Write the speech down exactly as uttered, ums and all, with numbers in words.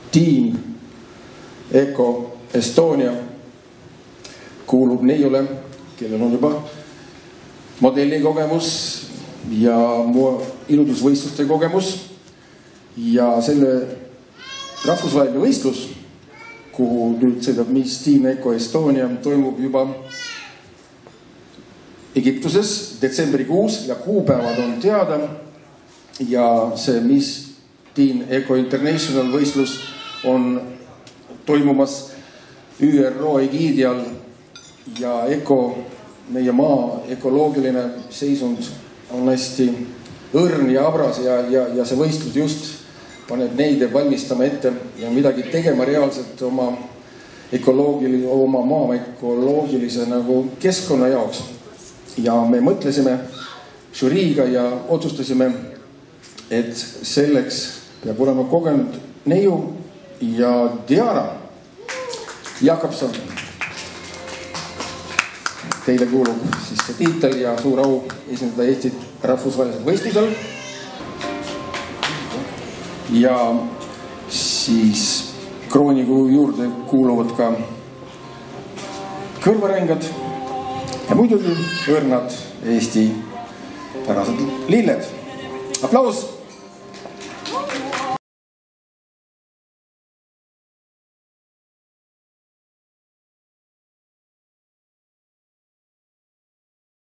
Team Eco Estonia kuulub neiule, kellel on juba modellikogemus ja iludusvõistluste kogemus. Ja selle rahvusvaheline võistlus, kuhu nüüd sõidab Miss Team Eco Estonia, toimub juba Egiptuses detsembrikuus ja kuupäevad on teada. Ja see Miss Team Eco International võistlus on toimumas Ü R O egiidi all ja Eco, meie maa ökoloogiline seisund on hästi õrn ja abras ja, ja, ja see võistlus just paneb neid valmistama ette ja midagi tegema reaalselt oma, oma maa ökoloogilise nagu keskkonna jaoks. Ja me mõtlesime žüriiga ja otsustasime, et selleks peab olema kogenud neiu ja Diana Jakobson. Teile kuulub siis see tiitel ja suur au esindada Eestit rahvusvahelisel võistlusel. Ja siis krooni juurde kuuluvad ka kõrvarängad ja muidugi õrnad Eesti pärased lilled. Aplaus!